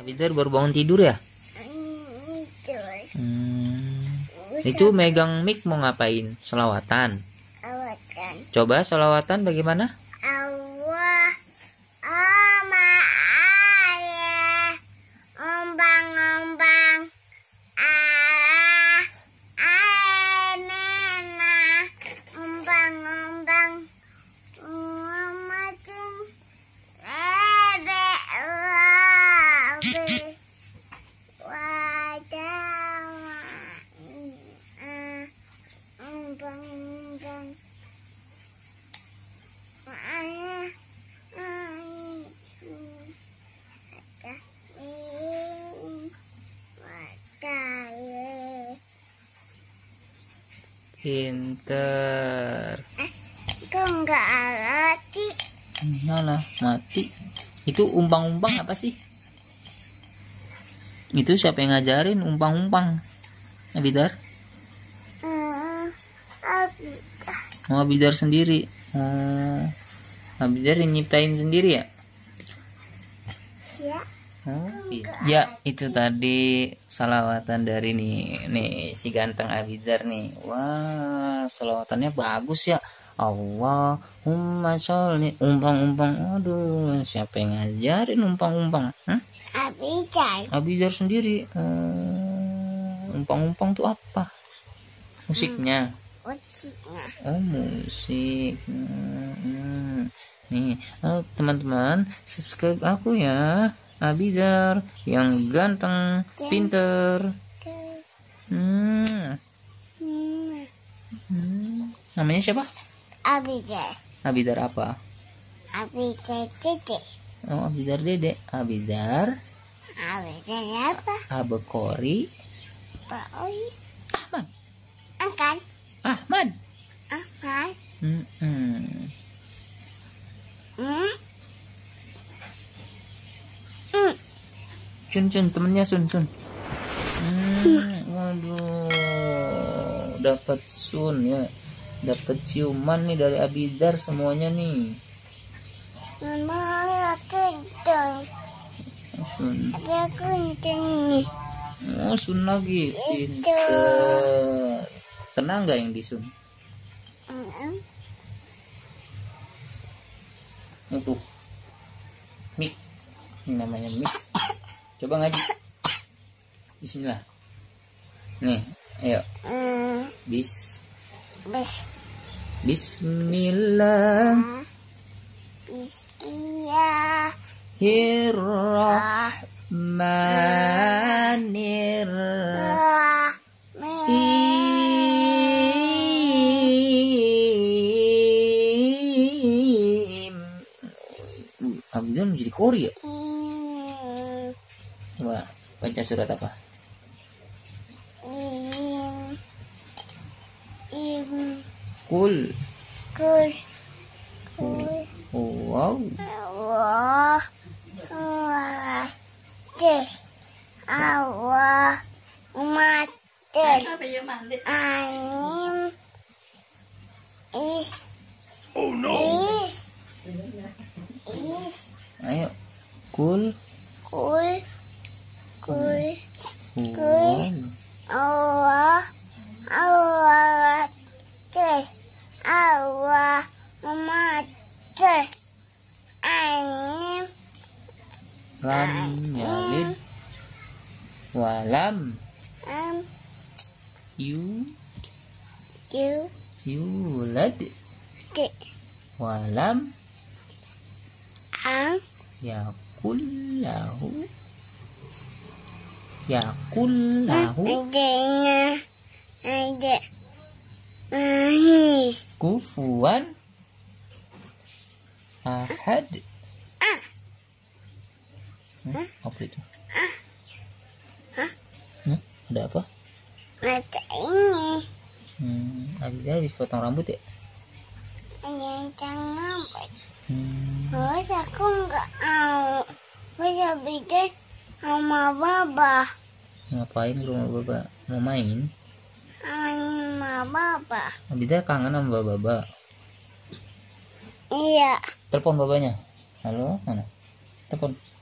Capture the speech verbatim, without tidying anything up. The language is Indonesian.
Abidar baru bangun tidur ya? Hmm. Itu megang mic mau ngapain? Selawatan. Coba selawatan bagaimana? Allah, Oma, Ayah, ombang-ombang, Allah, Amena, ombang-ombang, umatin, lebe, labe, wadawa, ombang-ombang. Pinter. Eh, kok nggak mati? Malah mati. Itu umpang-umpang apa sih? Itu siapa yang ngajarin umpang-umpang? Abidar? Hmm, Abidar. Oh, Abidar sendiri. Oh, Abidar yang nyiptain sendiri ya? Ya. Oh, iya. Ya, itu tadi salawatan dari nih, nih si ganteng Abidar nih. Wah, salawatannya bagus ya. Allahumma sholli, umpang-umpang. Aduh, siapa yang ngajarin umpang-umpang? Hah? Abidar. Abidar sendiri. Hmm, umpang-umpang tuh apa? Musiknya. Musiknya. Oh, musik. Hmm. Nih, oh, teman-teman, subscribe aku ya. Abidar yang ganteng, pinter. Hmm. Hmm. Namanya siapa? Abidar. Abidar apa? Abidar Dede. Oh, Abidar Dede. Abidar. Abidar apa? Abekori. Baoi. Ahmad. Angkan. Ahmad. Angkan. Hmm. Hmm. Hmm. Cun Cun temennya Sun Sun. Hmm, waduh, dapat Sun ya, dapat ciuman nih dari Abidar semuanya nih. Mama aku kenceng. Sun. Tapi aku kenceng nih. Oh, Sun lagi. Pinter. Tenang nggak yang di Sun? Hmm. Untuk mik, ini namanya mik. Coba ngaji. Bismillah. Nih, ayo. Hmm. Bis. Bis. Bismillah. Bismillah. Bismillahirrahmanirrahim. Abidar menjadi kori ya? Coba baca surat apa? Im. Im. Kul. Kul. Kul. Wow. Allah. Allah. Ceh. Allah. Umat. Anim. Is. Oh no. Is. Is. Ayo. Kul. Kul. Kul. Wow. Allah. Allah. Ceh. Allah. Umat. Ceh. Anim. Lam yalid walam Am. yu You. yulad Ceh. walam Am. yakul lahu yakul lahu Adanya. Ada. Manis. kufuwan ahad. Hmm, apa itu? Hmm, ada apa? Mata ini. Hmm, Abidar habis potong rambut ya? Yang jangan. Hmm. Terus aku nggak mau. Terus Abidar sama Baba. Ngapain ke rumah Baba? Mau main? Sama Baba. Abidar kangen sama Baba. Iya. Telepon babanya. Halo, mana? Telepon.